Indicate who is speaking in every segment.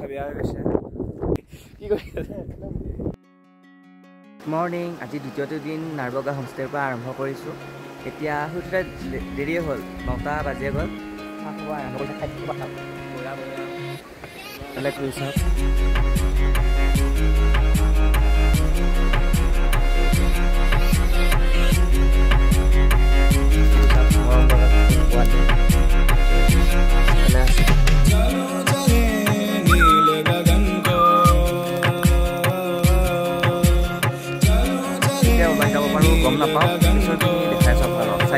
Speaker 1: মাথা বেয়া হৈ গৈছে কি কৰি আছে মৰ্নিং আজি দ্বিতীয়টো দিন নাৰবগা হোমষ্টেৰ পৰা আৰম্ভ কৰিছোঁ এতিয়া শুতে দেৰিয়ে হ'ল 9টা বাজিয়ে গ'ল আৰম্ভ কৰিছে বেলেগ কৰিছে গম নাপাওঁ দেখাই চব চাই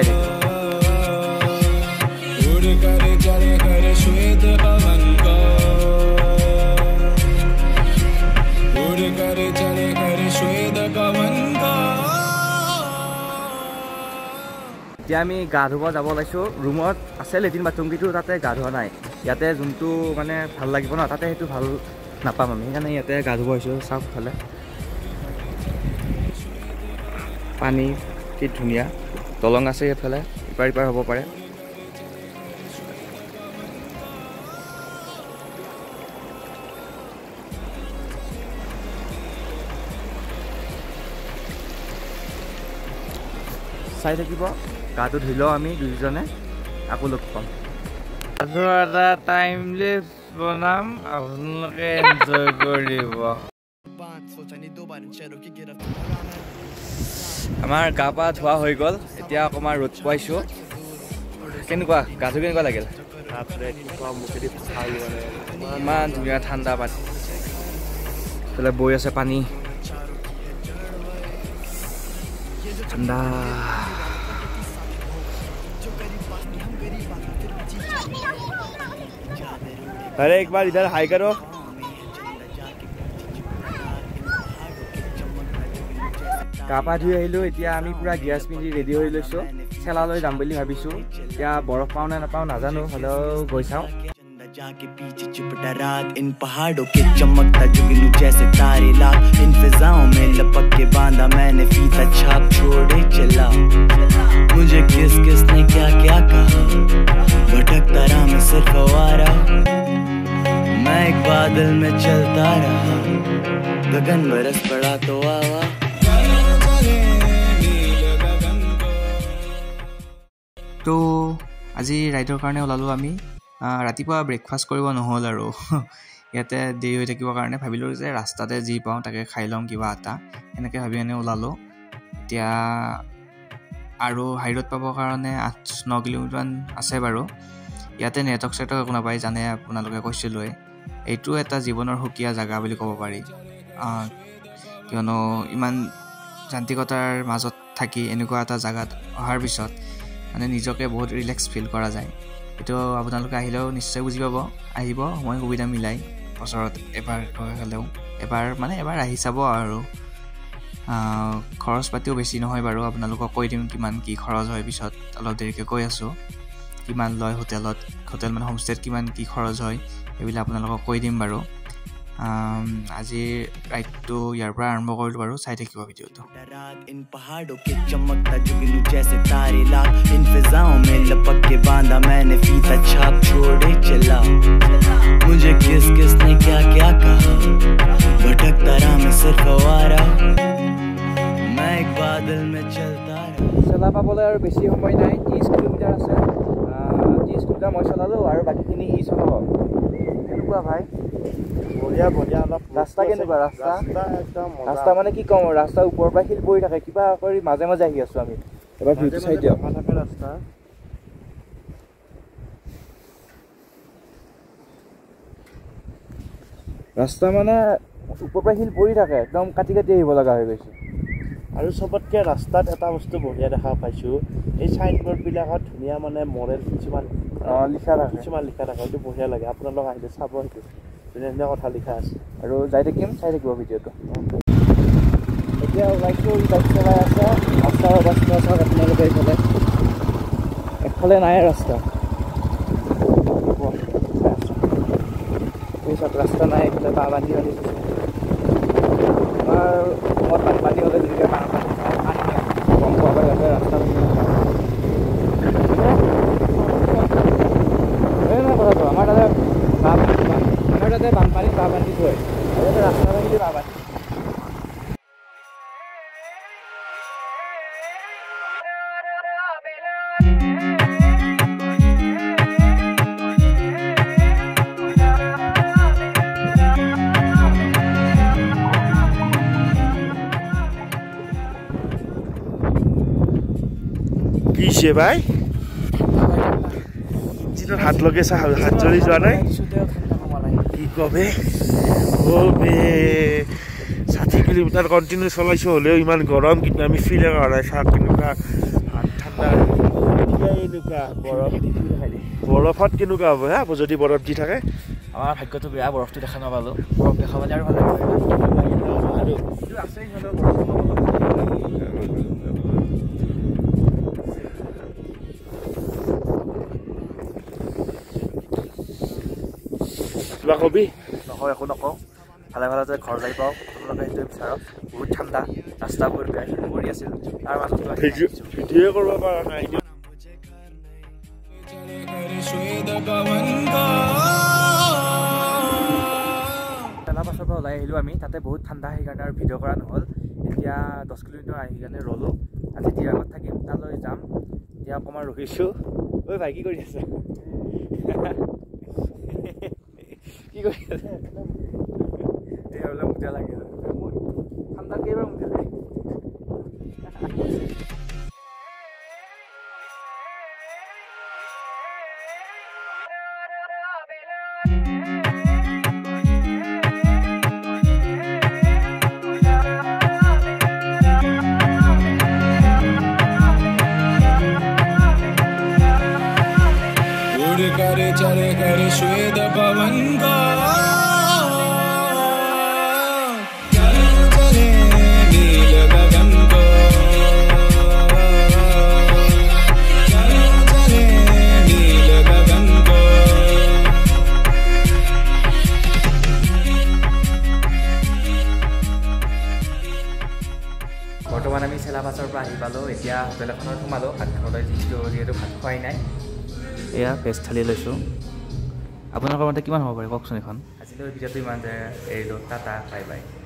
Speaker 1: এতিয়া আমি গা ধুব যাব ওলাইছোঁ ৰুমত আছে লেট্ৰিন বাথৰুম কিন্তু তাতে গা ধোৱা নাই ইয়াতে যোনটো মানে ভাল লাগিব ন তাতে সেইটো ভাল নাপাম আমি সেইকাৰণে ইয়াতে গা ধুব আহিছোঁ চাওক ফালে পানী কি ধুনীয়া দলং আছে এইফালে ইপাৰ ইপাৰ হ'ব পাৰে চাই থাকিব গাটো ধুই লওঁ আমি দুইজনে আকৌ লগ পাম আৰু এটা টাইমলেছ বনাম আপোনালোকে এনজয় কৰিব আমাৰ গা পা ধোৱা হৈ গ'ল এতিয়া অকণমান ৰ'দ পোৱাইছোঁ কেনেকুৱা গা ধুই কেনেকুৱা লাগিল ইমান ধুনীয়া ঠাণ্ডা পানী এইফালে বৈ আছে পানী ঠাণ্ডা अरे एक बार इधर हाई करो কাপা ধুই আহিলোঁ এতিয়া আমি পুৰা গিয়াছ পিন্ধি ৰেডি হৈ লৈছোঁ চেলালৈ যাম বুলি ভাবিছোঁ এতিয়া বৰফ পাওঁ নে নাপাওঁ নাজানো হ'লেও গৈ চাওঁ जाके पीछे चिपटा रात इन पहाड़ों के चमकता जुगनू जैसे तारे लाख इन फिजाओं में लपक के बांधा मैंने फीता छाप छोड़े चला मुझे किस किस ने क्या क्या कहा भटकता रहा मैं सिर्फ आवारा मैं एक बादल में चलता रहा गगन बरस पड़ा तो आवा तो আজি ৰাইডৰ কাৰণে ওলালোঁ আমি ৰাতিপুৱা ব্ৰেকফাষ্ট কৰিব নহ'ল আৰু ইয়াতে দেৰি হৈ থাকিবৰ কাৰণে ভাবিলোঁ যে ৰাস্তাতে যি পাওঁ তাকে খাই ল'ম কিবা এটা এনেকৈ ভাবি এনে ওলালোঁ এতিয়া আৰু হাইৰোড পাবৰ কাৰণে 8-9 কিলোমিটাৰমান আছে বাৰু ইয়াতে নেটৱৰ্ক চেটৱৰ্ক একো নাপায় জানে আপোনালোকে কৈছিলোঁৱে এইটো এটা জীৱনৰ সুকীয়া জেগা বুলি ক'ব পাৰি কিয়নো ইমান যান্ত্ৰিকতাৰ মাজত থাকি এনেকুৱা এটা জেগাত অহাৰ পিছত মানে নিজকে বহুত ৰিলেক্স ফিল কৰা যায় এইটো আপোনালোকে আহিলেও নিশ্চয় বুজি পাব আহিব সময় সুবিধা মিলাই বছৰত এবাৰ হ'লেও এবাৰ আহি চাব আৰু খৰচ পাতিও বেছি নহয় বাৰু আপোনালোকক কৈ দিম কিমান কি খৰচ হয় পিছত অলপ দেৰিকৈ কৈ আছোঁ কিমান লয় হোটেল মানে হোমষ্টেত কিমান কি খৰচ হয় এইবিলাক আপোনালোকক কৈ দিম বাৰু আজিৰ ৰাইডটো ইয়াৰ পৰা আৰম্ভ কৰিলোঁ বাৰু চাই থাকিব ভিডিঅ'টো इन पहाड़ों के चमकता जुगनू जैसे तारे लाख इन फिजाओं में लपक के बांधा मैंने फीता छाप छोड़े चला मुझे किस किस ने क्या क्या कहा भटकता रहा मैं सिर्फ आवारा मैं एक बादल में चलता रहा चला पाবলৈ আৰু বেছি সময় নাই 30 কিলোমিটাৰ আছে 30 কিলোমিটাৰ মই চলালোঁ আৰু বাকীখিনি ই চলাব কেনেকুৱা ভাই বঢ়িয়া অলপ ৰাস্তা কেনেকুৱা ৰাস্তা মানে কি কম ৰাস্তা ওপৰৰ পৰা শিল পৰি থাকে কিবা কৰি মাজে মাজে আহি আছোঁ আমি এবাৰ ভিউটো চাই দিয়ক ৰাস্তা মানে ওপৰৰ পৰা শিল পৰি থাকে একদম কাটি আহিব লগা হৈ গৈছে আৰু চবতকৈ ৰাস্তাত এটা বস্তু বঢ়িয়া দেখা পাইছোঁ এই চাইনবোৰ্ডবিলাকত ধুনীয়া মানে মৰেল কিছুমান লিখা থাকে সেইটো বঢ়িয়া লাগে আপোনালোক আহিলে চাব সেইটো ধুনীয়া কথা লিখা আছে আৰু যাই থাকিম চাই থাকিব ভিডিঅ'টো এতিয়া বাইকটো বাইক চলাই আছে ৰাস্তাৰ অৱস্থা চাওক আপোনালোকে এইফালে নাই ৰাস্তা ৰাস্তা নাই এইফালে বান্ধি আমাৰ বানপানী হ'লে যেনেকৈ গম পোৱা ইয়াতে ৰাস্তা কথাটো আমাৰ তাতে
Speaker 2: বানপানী বানপানী থৈ ৰাস্তা বান্ধি বানপানী
Speaker 3: কিছে ভাই জিনত হাত লগাইছা হাত জ্বলি যোৱা নাই কি কবে ও বে 60 কিলোমিটাৰ কন্টিনিউ চলাইছো হলেও ইমান গৰম কিন্তু আমি ফিলে কৰা নাই চাহ কেনেকুৱা হাত ঠাণ্ডা এনেকুৱা বৰফত কেনেকুৱা হ'ব হা যদি বৰফ দি থাকে
Speaker 2: আমাৰ ভাগ্যটো বেয়া বৰফটো দেখা নাপালো বৰফ দেখা পালে আৰু ভাল লাগে আৰু আছে
Speaker 3: কিবা কবি
Speaker 2: নহয় একো নকওঁ ভালে ভালে যে ঘৰ যাই পাওঁ আপোনালোকে সেইটোৱে বিচাৰক বহুত ঠাণ্ডা ৰাস্তাবোৰ বেয়া কৰি আছিল তাৰ মাজত
Speaker 3: ভিডিঅ' কৰিব পৰা নাই
Speaker 2: SelaPassৰ পৰা ওলাই আহিলোঁ আমি তাতে বহুত ঠাণ্ডা সেইকাৰণে আৰু ভিডিঅ' কৰা নহ'ল এতিয়া 10 কিলোমিটাৰ আহি কাৰণে ৰ'লোঁ আজি দিৰাঙত থাকিম তালৈ যাম এতিয়া অকণমান ৰখিছোঁ ঐ ভাই কি কৰি আছে কি কৰি আছে এই হ'লে মুঠা লাগে ঠাণ্ডা কেইবাৰ মুঠা লাগে
Speaker 4: करे चले करे श्वेत पवन का चले नील गगन को चले नील गगन को
Speaker 2: বৰ্তমান আমি SelaPassৰ পৰা আহি পালোঁ এতিয়া হোটেল এখনত সোমালোঁ ভাত খাবলৈ যিহেতু ভাত খোৱাই নাই এয়া ভেজ থালি লৈছোঁ আপোনালোকৰ মতে কিমান হ'ব পাৰে কওকচোন এখন আজিলৈ ভিডিঅ'টো ইমান এৰিলোঁ টাটা বাই বাই